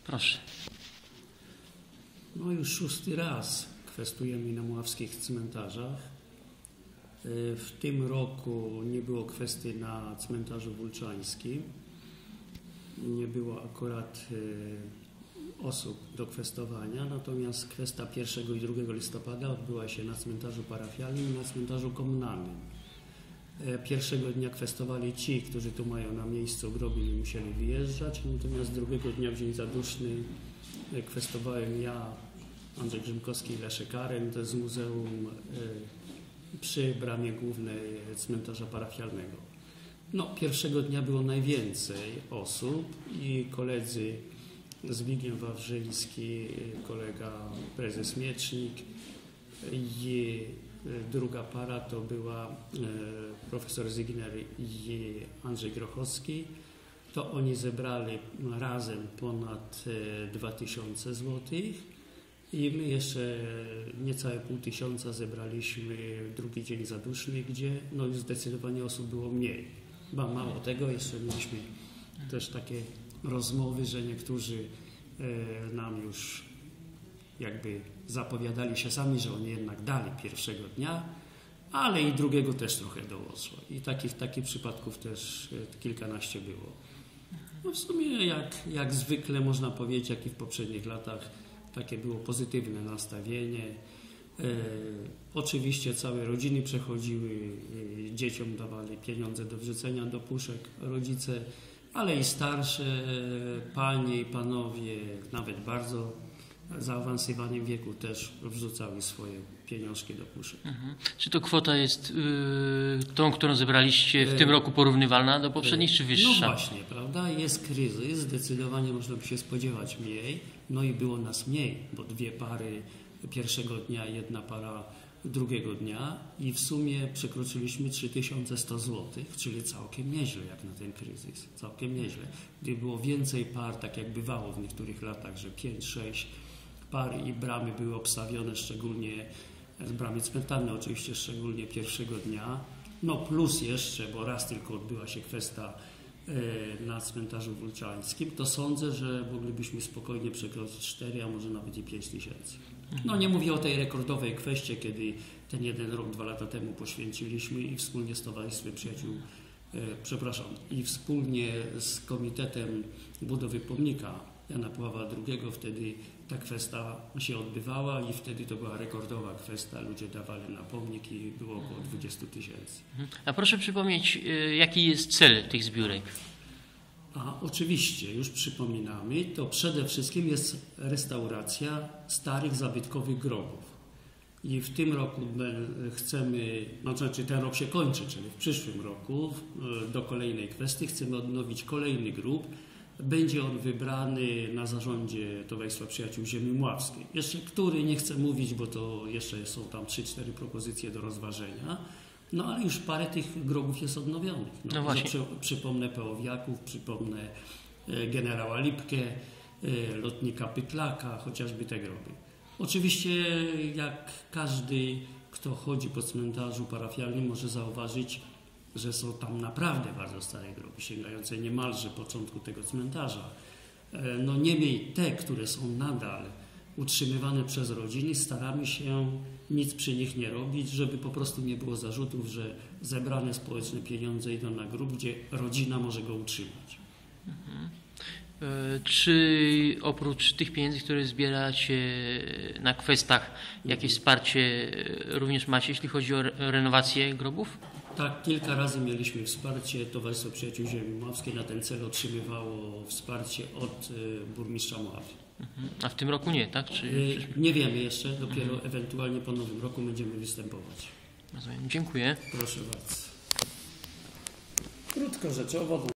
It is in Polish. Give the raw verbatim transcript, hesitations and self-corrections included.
Proszę. No już szósty raz kwestujemy na mławskich cmentarzach. W tym roku nie było kwestii na cmentarzu wulczańskim. Nie było akurat osób do kwestowania, natomiast kwesta pierwszego i drugiego listopada odbyła się na cmentarzu parafialnym i na cmentarzu komunalnym. Pierwszego dnia kwestowali ci, którzy tu mają na miejscu groby i musieli wyjeżdżać, natomiast drugiego dnia w dzień zaduszny kwestowałem ja, Andrzej Grzymkowski i Leszek Karen, to z muzeum przy bramie głównej cmentarza parafialnego. No, pierwszego dnia było najwięcej osób i koledzy Zbigniew Wawrzyński, kolega prezes Miecznik i druga para to była profesor Zygner i Andrzej Grochowski. To oni zebrali razem ponad dwa tysiące złotych i my jeszcze niecałe pół tysiąca zebraliśmy w drugi dzień zaduszny, gdzie no już zdecydowanie osób było mniej. Ba, mało tego, jeszcze mieliśmy też takie rozmowy, że niektórzy nam już jakby zapowiadali się sami, że oni jednak dali pierwszego dnia, ale i drugiego też trochę dołożyło. I takich, takich przypadków też kilkanaście było. No w sumie jak, jak zwykle można powiedzieć, jak i w poprzednich latach, takie było pozytywne nastawienie. E, oczywiście całe rodziny przechodziły, e, dzieciom dawali pieniądze do wrzucenia do puszek rodzice, ale i starsze panie i panowie, nawet bardzo zaawansowanym wieku też wrzucały swoje pieniążki do puszek. Mhm. Czy to kwota jest yy, tą, którą zebraliście w tym roku porównywalna do poprzednich, czy wyższa? No właśnie, prawda? Jest kryzys, zdecydowanie można by się spodziewać mniej, no i było nas mniej, bo dwie pary pierwszego dnia, jedna para drugiego dnia i w sumie przekroczyliśmy trzy tysiące sto złotych, czyli całkiem nieźle jak na ten kryzys, całkiem nieźle. Gdyby było więcej par, tak jak bywało w niektórych latach, że pięć sześć par i bramy były obstawione, szczególnie bramy cmentarne oczywiście, szczególnie pierwszego dnia, no plus jeszcze, bo raz tylko odbyła się kwesta na cmentarzu wulczańskim, to sądzę, że moglibyśmy spokojnie przekroczyć cztery, a może nawet i pięć tysięcy. No nie mówię o tej rekordowej kwestii, kiedy ten jeden rok, dwa lata temu poświęciliśmy i wspólnie z Towarzystwem Przyjaciół, e, przepraszam, i wspólnie z Komitetem Budowy Pomnika Jana Pawła drugiego, wtedy ta kwesta się odbywała i wtedy to była rekordowa kwesta. Ludzie dawali na pomnik i było około dwadzieścia tysięcy. A proszę przypomnieć, jaki jest cel tych zbiórek? A oczywiście, już przypominamy, to przede wszystkim jest restauracja starych, zabytkowych grobów. I w tym roku chcemy, no znaczy ten rok się kończy, czyli w przyszłym roku do kolejnej kwestii chcemy odnowić kolejny grób. Będzie on wybrany na zarządzie Towarzystwa Przyjaciół Ziemi Mławskiej. Jeszcze który nie chcę mówić, bo to jeszcze są tam trzy cztery propozycje do rozważenia. No ale już parę tych grobów jest odnowionych. No, no właśnie. Przy, przypomnę Pełowiaków, przypomnę e, generała Lipkę, e, lotnika Pytlaka, chociażby te groby. Oczywiście jak każdy, kto chodzi po cmentarzu parafialnym, może zauważyć, że są tam naprawdę bardzo stare groby, sięgające niemalże początku tego cmentarza. E, no niemniej te, które są nadal utrzymywane przez rodziny, staramy się nic przy nich nie robić, żeby po prostu nie było zarzutów, że zebrane społeczne pieniądze idą na grób, gdzie rodzina może go utrzymać. Mhm. Czy oprócz tych pieniędzy, które zbieracie na kwestach, jakieś wsparcie również macie, jeśli chodzi o renowację grobów? Tak, kilka razy mieliśmy wsparcie. Towarzystwo Przyjaciół Ziemi Mławskiej na ten cel otrzymywało wsparcie od burmistrza Mławy. A w tym roku nie, tak? Czy... Nie wiemy jeszcze, dopiero mhm. ewentualnie po nowym roku będziemy występować. Rozumiem. Dziękuję. Proszę bardzo. Krótko rzeczowo.